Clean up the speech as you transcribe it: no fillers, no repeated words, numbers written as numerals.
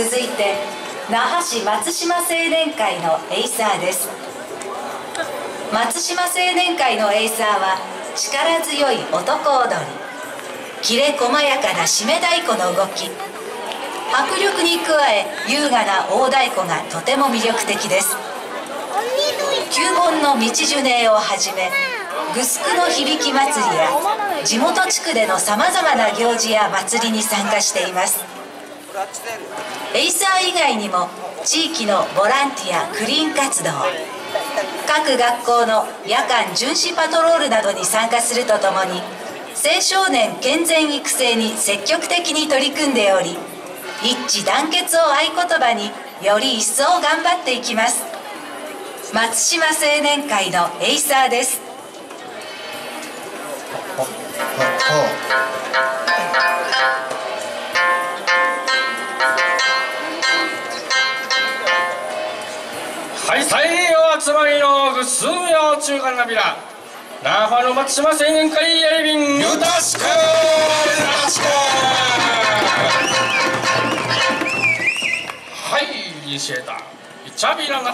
続いて那覇市松島青年会のエイサーです。松島青年会のエイサーは力強い男踊り、きれ細やかな締め太鼓の動き、迫力に加え優雅な大太鼓がとても魅力的です。旧盆の道ジュネをはじめグスクの響き祭りや地元地区でのさまざまな行事や祭りに参加しています。エイサー以外にも地域のボランティアクリーン活動、各学校の夜間巡視パトロールなどに参加するとともに青少年健全育成に積極的に取り組んでおり、一致団結を合言葉により一層頑張っていきます。松島青年会のエイサーです。 はい、大量集まりのぐ数名中間なびら那覇の松島青年会やりびんよろしくはい、シェーターいちゃびらな